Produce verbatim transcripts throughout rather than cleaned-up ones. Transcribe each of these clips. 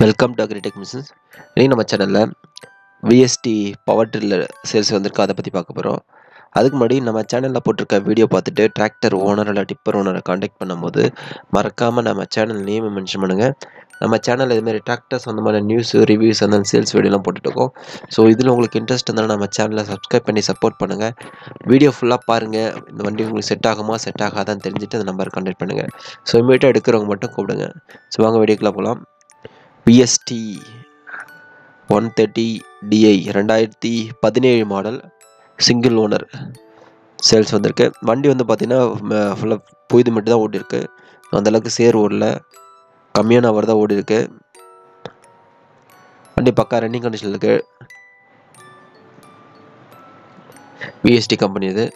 Welcome to agritech machines. இன்றைக்கி நம்ம சேனலில் விஎஸ்டி பவர் ட்ரில்லர் சேல்ஸ் வந்திருக்கு, அதை பற்றி பார்க்க போகிறோம். அதுக்கு முன்னாடி நம்ம சேனலில் போட்டிருக்க வீடியோ பார்த்துட்டு டிராக்டர் ஓனர் இல்லை டிப்பர் ஓனரை காண்டாக்ட் பண்ணும்போது மறக்காமல் நம்ம சேனல் நேமை மென்ஷன் பண்ணுங்கள். நம்ம சேனல் இதுமாதிரி டிராக்டர் சொந்தமான நியூஸ் ரிவ்யூஸ் அந்த சேல்ஸ் வீடியோலாம் போட்டுருக்கோம். ஸோ இதில் உங்களுக்கு இன்ட்ரெஸ்ட் இருந்தாலும் நம்ம சேனலை சப்ஸ்கிரைப் பண்ணி சப்போர்ட் பண்ணுங்கள். வீடியோ ஃபுல்லாக பாருங்கள். இந்த வண்டி உங்களுக்கு செட் ஆகுமா செட் ஆகாதான்னு தெரிஞ்சுட்டு அந்த நம்பர் காண்டாக்ட் பண்ணுங்கள். ஸோ இமீடியட்டாக எடுக்கிறவங்க மட்டும் கூப்பிடுங்க. ஸோ வாங்க வீடியோக்குள்ளே போகலாம். V S T one thirty D I ரெண்டாயிரத்தி பதினேழு மாடல் சிங்கிள் ஓனர் சேல்ஸ் வந்திருக்கு. வண்டி வந்து பார்த்திங்கன்னா ஃபுல்லாக புய்து மட்டும் தான் ஓடிருக்கு. அந்தளவுக்கு சேர் ஓடல, கம்மியான அவர் தான் ஓடி இருக்கு. வண்டி பக்கா ரன்னிங் கண்டிஷனில் இருக்குது. V S T கம்பெனி இது.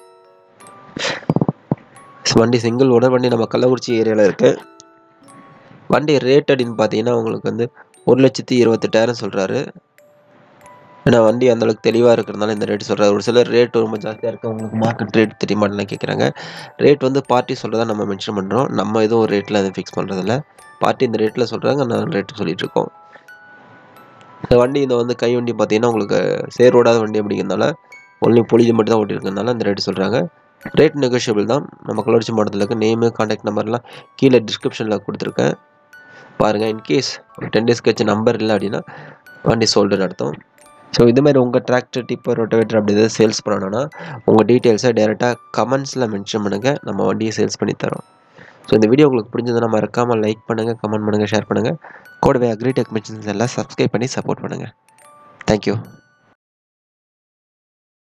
வண்டி சிங்கிள் ஓனர். வண்டி நம்ம கள்ளக்குறிச்சி ஏரியாவில் இருக்குது. வண்டி ரேட் அப்படின்னு பார்த்தீங்கன்னா உங்களுக்கு வந்து ஒரு லட்சத்தி இருபத்தெட்டாயிரம் சொல்கிறாரு. ஏன்னா வண்டி அந்தளவுக்கு தெளிவாக இருக்கிறதுனால இந்த ரேட் சொல்கிறாரு. ஒரு சிலர் ரேட் ரொம்ப ஜாஸ்தியாக இருக்குது, உங்களுக்கு மார்க்கெட் ரேட் தெரியுமாட்டெலாம் கேட்குறாங்க. ரேட் வந்து பார்ட்டி சொல்கிறதா நம்ம மென்ஷன் பண்ணுறோம். நம்ம எதுவும் ஒரு ரேட்டில் அதை ஃபிக்ஸ் பண்ணுறதில்ல. பார்ட்டி இந்த ரேட்டில் சொல்கிறாங்க, நான் ரேட்டு சொல்லிகிட்ருக்கோம். இந்த வண்டி இந்த வந்து கை வண்டி பார்த்தீங்கன்னா உங்களுக்கு சேர் ஓடாத வண்டி அப்படிங்கிறதுனால ஒன்லி பொலிது மட்டும் தான் ஓட்டிருக்கிறதுனால இந்த ரேட்டு சொல்கிறாங்க. ரேட் நெகோஷியபிள் தான். நம்ம கள்ளக்குறிச்சி மாவட்டத்தில் இருக்க நேமு கான்டாக்ட் நம்பர்லாம் கீழே டிஸ்கிரிப்ஷனில் கொடுத்துருக்கேன், பாருங்கள். இன்கேஸ் ஒரு டென் டேஸ் கழிச்சு நம்பர் இல்லை அப்படின்னா வண்டி சோல்டுன்னு அர்த்தம். ஸோ இதுமாதிரி உங்கள் டிராக்டர் டிப்பர் ரொட்டவேட்டர் அப்படி எதாவது சேல்ஸ் பண்ணணுன்னா உங்கள் டீட்டெயில்ஸை டேரெக்டாக கமெண்ட்ஸில் மென்ஷன் பண்ணுங்கள், நம்ம வண்டியை சேல்ஸ் பண்ணி தரோம். ஸோ இந்த வீடியோ உங்களுக்கு பிடிச்சதுன்னா மறக்காமல் லைக் பண்ணுங்கள், கமெண்ட் பண்ணுங்கள், ஷேர் பண்ணுங்கள். கூடவே அக்ரிடெக் மிஷின்ஸ் எல்லாம் சப்ஸ்கிரைப் பண்ணி சப்போர்ட் பண்ணுங்கள். தேங்க்யூ.